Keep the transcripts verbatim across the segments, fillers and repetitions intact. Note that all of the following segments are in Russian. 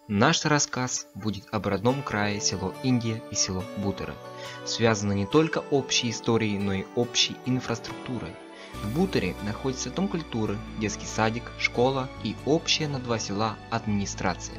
Наш рассказ будет об родном крае село Индия и село Бутеры, связаны не только общей историей, но и общей инфраструктурой. В Бутере находится дом культуры, детский садик, школа и общая на два села администрация.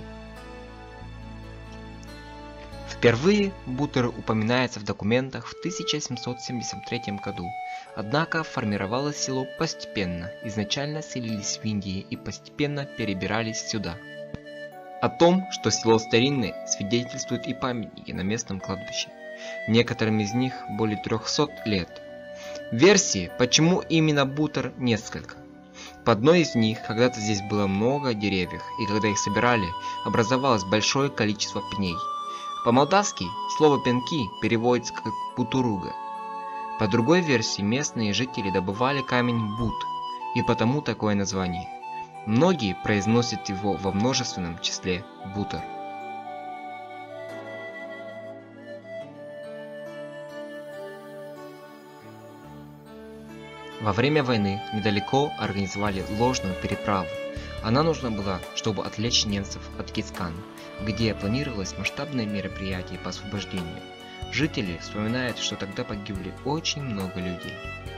Впервые Бутеры упоминается в документах в тысяча семьсот семьдесят третьем году, однако формировалось село постепенно, изначально селились в Индии и постепенно перебирались сюда. О том, что село старинное, свидетельствуют и памятники на местном кладбище. Некоторым из них более трехсот лет. Версий, почему именно Бутер, несколько. По одной из них, когда-то здесь было много деревьев, и когда их собирали, образовалось большое количество пней. По-молдавски слово «пенки» переводится как «бутуруга». По другой версии, местные жители добывали камень бут, и потому такое название. Многие произносят его во множественном числе Бутер. Во время войны недалеко организовали ложную переправу. Она нужна была, чтобы отвлечь немцев от Кицкана, где планировалось масштабное мероприятие по освобождению. Жители вспоминают, что тогда погибли очень много людей.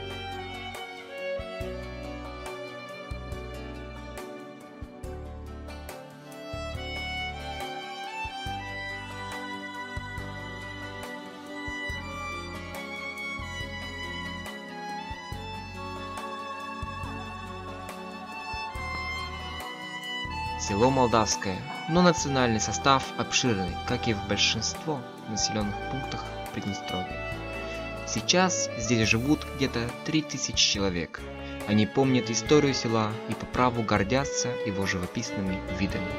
Село Молдавское, но национальный состав обширный, как и в большинство населенных пунктах Приднестровья. Сейчас здесь живут где-то три тысячи человек. Они помнят историю села и по праву гордятся его живописными видами.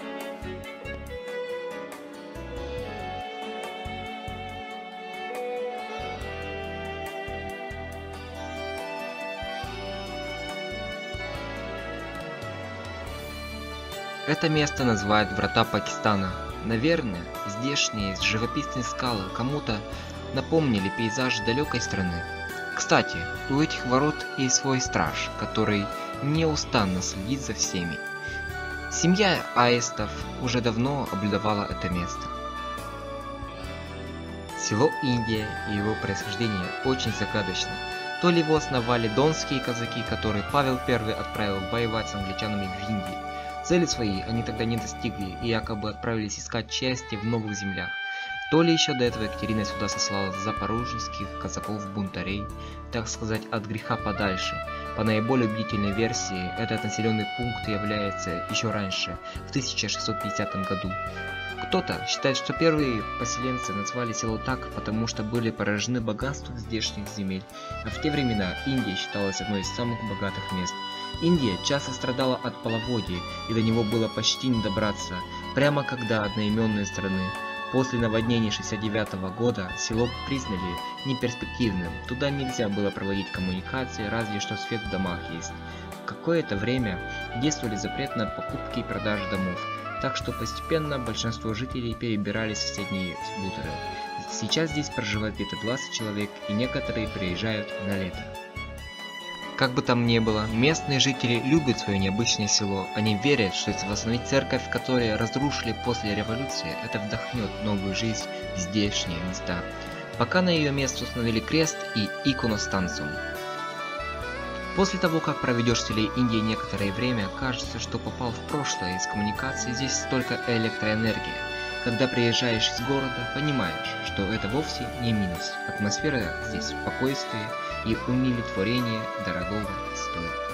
Это место называют Врата Пакистана. Наверное, здешние живописные скалы кому-то напомнили пейзаж далекой страны. Кстати, у этих ворот есть свой страж, который неустанно следит за всеми. Семья аистов уже давно облюдовала это место. Село Индия и его происхождение очень загадочно. То ли его основали донские казаки, которые Павел Первый отправил воевать с англичанами в Индии. Цели свои они тогда не достигли и якобы отправились искать счастье в новых землях. То ли еще до этого Екатерина сюда сослала запорожских казаков-бунтарей, так сказать, от греха подальше. По наиболее убедительной версии, этот населенный пункт является еще раньше, в тысяча шестьсот пятидесятом году. Кто-то считает, что первые поселенцы назвали село так, потому что были поражены богатством здешних земель, а в те времена Индия считалась одной из самых богатых мест. Индия часто страдала от половодья, и до него было почти не добраться, прямо как до одноименной страны. После наводнения шестьдесят девятого года село признали неперспективным, туда нельзя было проводить коммуникации, разве что свет в домах есть. Какое-то время действовали запрет на покупки и продажи домов, так что постепенно большинство жителей перебирались в соседние Бутеры. Сейчас здесь проживает где-то двадцать человек, и некоторые приезжают на лето. Как бы там ни было, местные жители любят свое необычное село. Они верят, что если восстановить церковь, которую разрушили после революции, это вдохнет новую жизнь в здешние места. Пока на ее место установили крест и иконостасу. После того, как проведешь в селе Индии некоторое время, кажется, что попал в прошлое. Из коммуникации здесь только электроэнергия. Когда приезжаешь из города, понимаешь, что это вовсе не минус. Атмосфера здесь спокойствие и умиротворение дорогого стоит.